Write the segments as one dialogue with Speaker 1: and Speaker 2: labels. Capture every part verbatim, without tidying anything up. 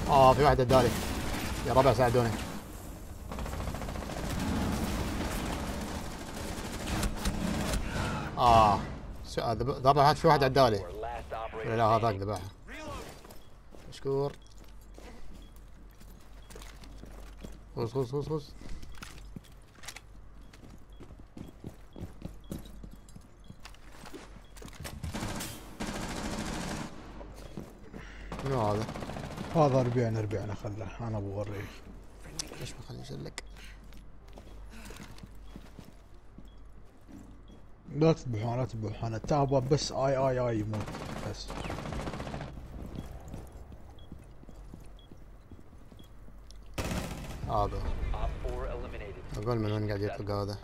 Speaker 1: اه في واحد ادالي. يا ربع ساعدوني. اه ذبحت في واحد عدالي. لا هذاك ذبحها. مشكور. غوص غوص غوص غوص. منو هذا؟
Speaker 2: هذا ربيعنا ربيعنا خله انا بوريه.
Speaker 1: ليش ما خليني اشلك؟
Speaker 2: لا تذبحون لا تذبحون التابة بس اي اي اي يموت بس.
Speaker 1: هذا اقول من وين قاعد يطلق هذا.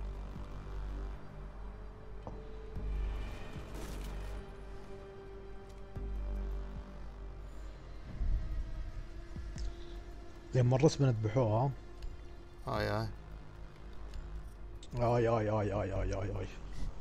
Speaker 2: زين مرة اسمه نذبحوها.
Speaker 1: هاي هاي
Speaker 2: اي اي اي اي اي اي اي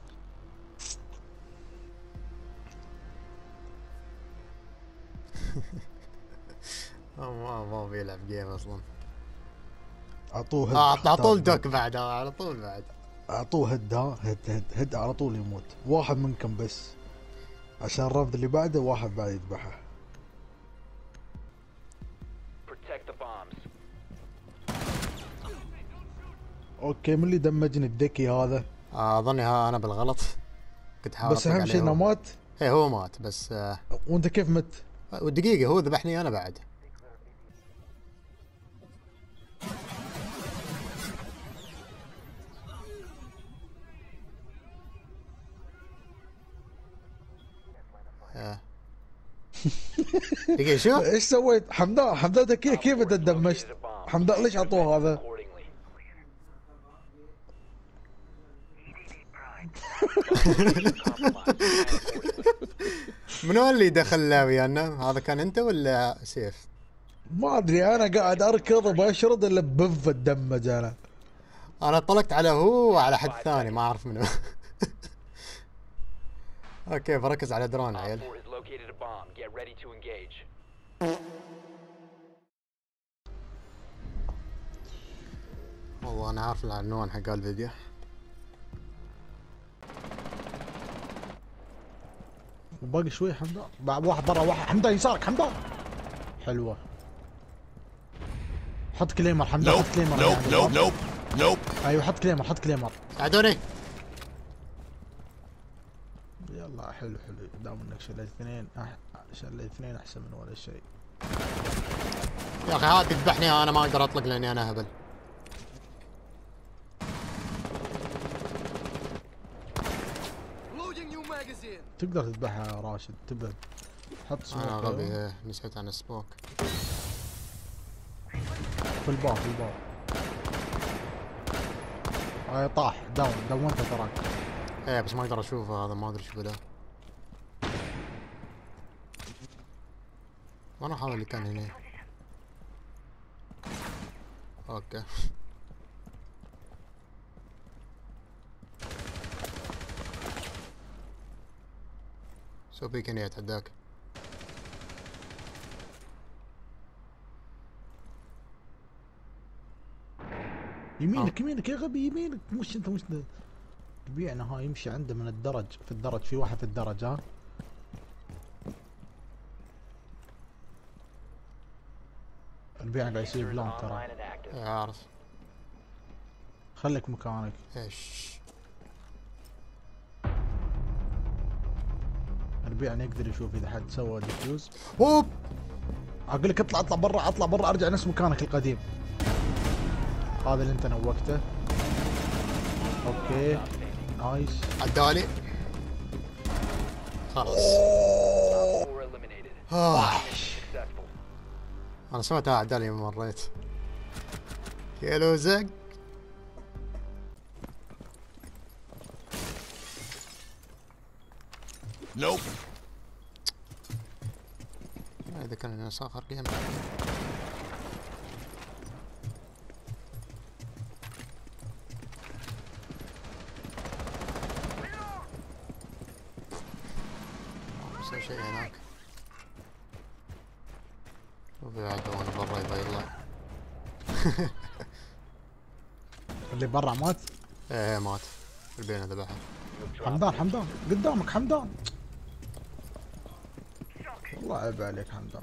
Speaker 1: ما ما بيلعب جيم اصلا.
Speaker 2: اعطوه هد.
Speaker 1: اه على طول دوك بعد على طول بعد.
Speaker 2: اعطوه هد ها هد هد هد على طول يموت. واحد منكم بس عشان الرفض اللي بعده واحد بعد يذبحه. اوكي من اللي دمجني الذكي هذا؟
Speaker 1: آه اظني ها انا بالغلط. كنت حاول
Speaker 2: بس اهم شيء انه مات.
Speaker 1: ايه هو مات بس آه.
Speaker 2: وانت كيف مت؟
Speaker 1: ودقيقة هو ذبحني انا بعد. دقيقة شو؟
Speaker 2: ايش سويت؟ حمدان حمدان انت كيف كيف انت تدمجت؟ حمدان ليش عطوه هذا؟
Speaker 1: منو اللي دخل ويانا؟ هذا كان انت ولا سيف؟
Speaker 2: ما ادري انا قاعد اركض وبشرد الا بف اتدمج انا.
Speaker 1: انا طلقت على هو وعلى حد ثاني ما اعرف منو. اوكي بركز على درون عيل. والله انا عارف العنوان حق الفيديو.
Speaker 2: وباقي شوي حمدان. بعد واحد برا واحد. حمدان يسارك حمدان. حلوة. حط كليمر حمدان حط كليمر.
Speaker 3: نوب نوب نوب نوب.
Speaker 2: ايوه حط كليمر حط كليمر.
Speaker 1: ساعدوني.
Speaker 2: يلا حلو حلو دام انك شليت اثنين أح... شليت اثنين احسن من ولا شيء.
Speaker 1: يا اخي هات تذبحني انا ما اقدر اطلق لاني انا هبل.
Speaker 2: تقدر تذبحها يا راشد تبعد. حط سموك.
Speaker 1: انا غبي نسيت عن السموك.
Speaker 2: في الباب في الباب. هاي طاح داون دونته تراك.
Speaker 1: ايه بس ما اقدر اشوفه هذا ما ادري شو بدا. وانا احاول اللي كان هنا. اوكي. سو بيك هنا يتعداك.
Speaker 2: يمينك يمينك يا غبي يمينك مش انت مش ربيعنا ها يمشي عنده من الدرج في الدرج في واحد في الدرج ها. ربيعنا قاعد يصير بلان ترى.
Speaker 1: ايه اعرف.
Speaker 2: خليك مكانك.
Speaker 1: ايش؟
Speaker 2: ربيعنا يقدر يشوف اذا حد سوى ديفيوز.
Speaker 1: اوب
Speaker 2: اقول لك اطلع اطلع برا اطلع برا ارجع نفس مكانك القديم. هذا اللي انت نوقته. اوكي نايس.
Speaker 1: عدالي. خلاص. آه. انا سمعتها عدالي يوم مريت. يلو زق.
Speaker 3: نوب.
Speaker 1: اذا كان الناس اخر جيم. شيء هناك. وفي عدو وانا برا يبغى يطلع.
Speaker 2: اللي برا مات.
Speaker 1: ايه مات. البينة ذبحها.
Speaker 2: حمدان حمدان قدامك حمدان. والله عيب عليك حمدان.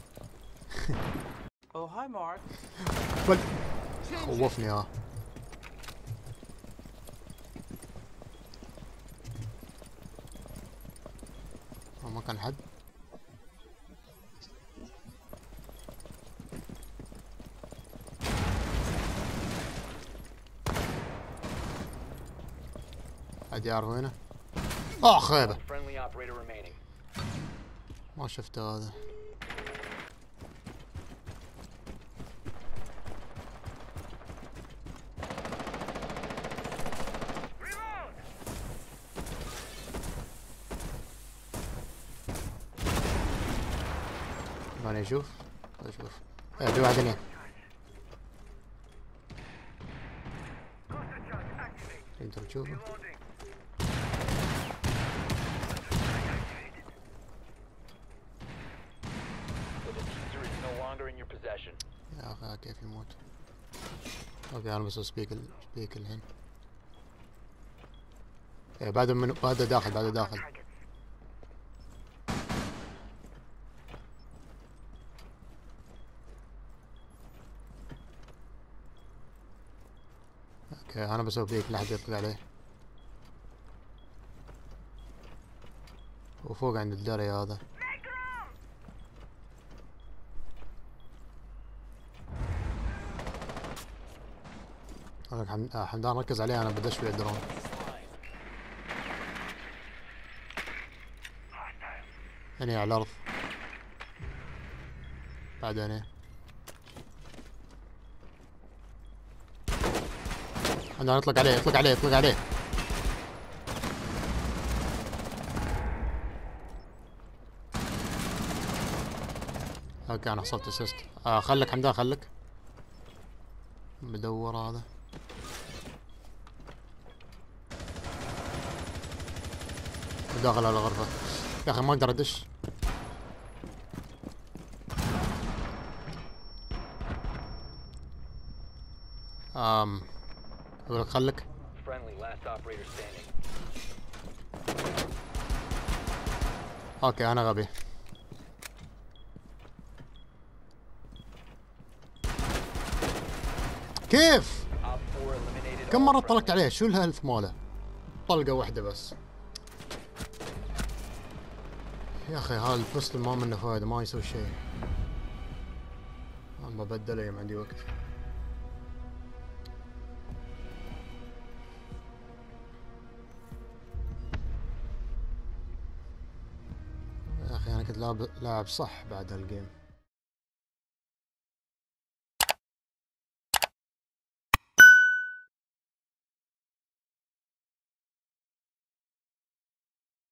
Speaker 4: Oh, hi, Mark.
Speaker 1: بل خوفني اه. ما كان حد. حد يعرف وينه؟ اه خيبة. ما شفته هذا. ماني اشوف. اشوف. ايه في واحد هنا. انتوا تشوفوا. يا اخي كيف يموت. اوكي انا بس سبيك سبيك الحين. ايه بعد من بعد داخل بعد داخل. اوكي انا بسوي بيك لحد يطلع عليه. وفوق عند الدري هذا. حمد... آه حمدان ركز عليه انا بدش في الدرون. هني على الارض. بعدين هنا. حمدان اطلق عليه اطلق عليه اطلق عليه. اوكي انا حصلت اسيست. آه خلك حمدان خلك. بدور هذا. داخل على الغرفة. يا اخي ما اقدر ادش. امم اقول لك خلك. اوكي انا غبي. كيف؟ كم مرة طلقت عليه؟ شو الهيلث ماله؟ طلقة واحدة بس. يا اخي هذا البوست ما منه فايدة ما يسوي شيء. انا ببدله يوم عندي وقت. يا اخي انا كنت لاعب لاعب صح بعد هالجيم.